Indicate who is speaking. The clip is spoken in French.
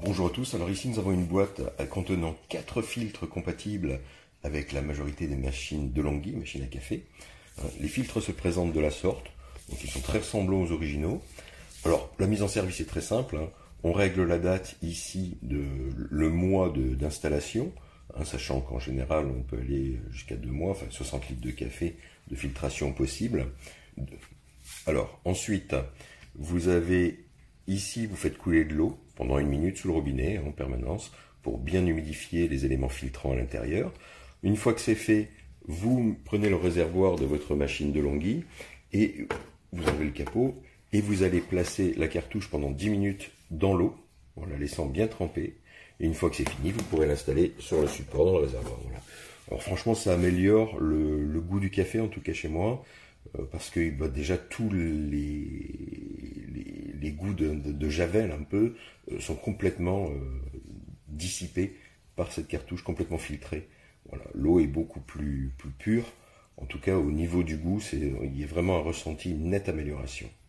Speaker 1: Bonjour à tous, alors ici nous avons une boîte contenant 4 filtres compatibles avec la majorité des machines DeLonghi, machines à café. Les filtres se présentent de la sorte, donc ils sont très ressemblants aux originaux. Alors la mise en service est très simple, on règle la date ici de le mois d'installation, sachant qu'en général on peut aller jusqu'à 2 mois, enfin 60 litres de café de filtration possible. Alors ensuite vous avez ici, vous faites couler de l'eau pendant 1 minute sous le robinet en permanence pour bien humidifier les éléments filtrants à l'intérieur. Une fois que c'est fait, vous prenez le réservoir de votre machine DeLonghi et vous enlevez le capot et vous allez placer la cartouche pendant 10 minutes dans l'eau en la laissant bien tremper. Et une fois que c'est fini, vous pourrez l'installer sur le support dans le réservoir. Voilà. Alors franchement, ça améliore le goût du café, en tout cas chez moi, parce que déjà tous les goûts de javel un peu sont complètement dissipés par cette cartouche complètement filtrée. Voilà. L'eau est beaucoup plus pure, en tout cas au niveau du goût, il y a vraiment un ressenti, une nette amélioration.